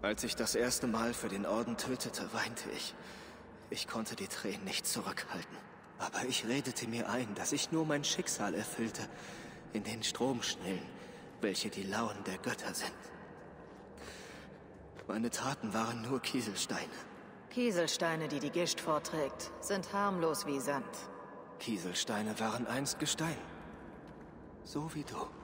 Als ich das erste Mal für den Orden tötete, weinte ich. Ich konnte die Tränen nicht zurückhalten. Aber ich redete mir ein, dass ich nur mein Schicksal erfüllte, in den Stromschnellen, welche die Launen der Götter sind. Meine Taten waren nur Kieselsteine. Kieselsteine, die die Gischt vorträgt, sind harmlos wie Sand. Kieselsteine waren einst Gestein. So wie du.